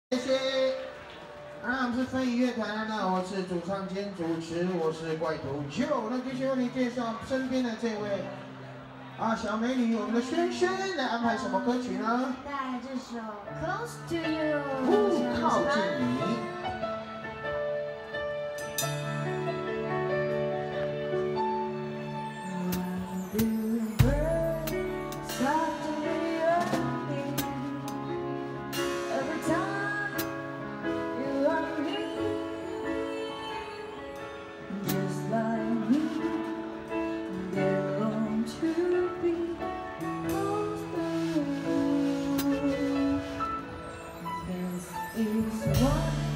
谢谢。我们是飞鱼乐团，那我是主唱兼主持，我是怪头 Joe。那继续为你介绍身边的这位小美女，我们的萱萱，来安排什么歌曲呢？ 带来这首《Close to You》， 靠近你。 Is one